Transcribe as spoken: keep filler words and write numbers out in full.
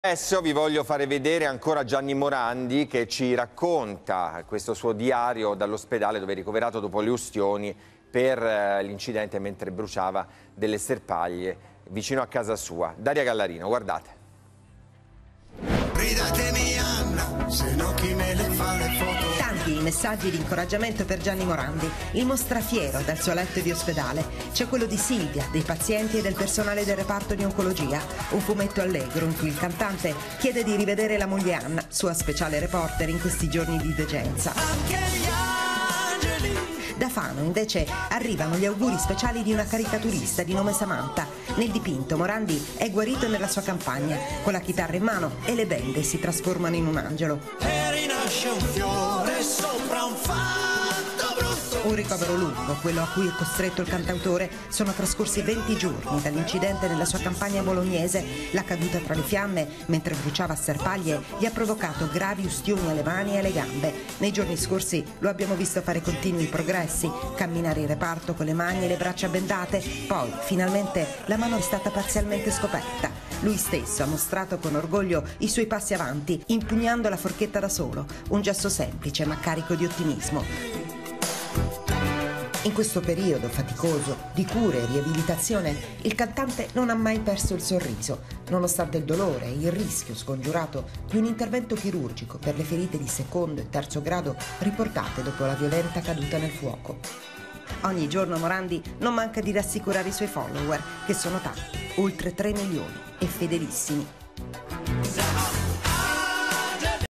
Adesso vi voglio fare vedere ancora Gianni Morandi che ci racconta questo suo diario dall'ospedale dove è ricoverato dopo le ustioni per l'incidente mentre bruciava delle sterpaglie vicino a casa sua. Daria Gallarino, guardate. Tanti i messaggi di incoraggiamento per Gianni Morandi. Il mostra fiero dal suo letto di ospedale. C'è quello di Silvia, dei pazienti e del personale del reparto di oncologia. Un fumetto allegro in cui il cantante chiede di rivedere la moglie Anna, sua speciale reporter in questi giorni di degenza. Da Fano, invece, arrivano gli auguri speciali di una caricaturista di nome Samantha. Nel dipinto Morandi è guarito nella sua campagna. Con la chitarra in mano e le bende si trasformano in un angelo. E rinasce un fiore sopra un fatto brutto. Un ricovero lungo, quello a cui è costretto il cantautore. Sono trascorsi venti giorni dall'incidente nella sua campagna bolognese. La caduta tra le fiamme, mentre bruciava sterpaglie, gli ha provocato gravi ustioni alle mani e alle gambe. Nei giorni scorsi lo abbiamo visto fare continui progressi, camminare in reparto con le mani e le braccia bendate. Poi, finalmente, la mano è stata parzialmente scoperta. Lui stesso ha mostrato con orgoglio i suoi passi avanti, impugnando la forchetta da solo. Un gesto semplice ma carico di ottimismo. In questo periodo faticoso di cure e riabilitazione, il cantante non ha mai perso il sorriso, nonostante il dolore e il rischio scongiurato di un intervento chirurgico per le ferite di secondo e terzo grado riportate dopo la violenta caduta nel fuoco. Ogni giorno Morandi non manca di rassicurare i suoi follower, che sono tanti, oltre tre milioni, e fedelissimi.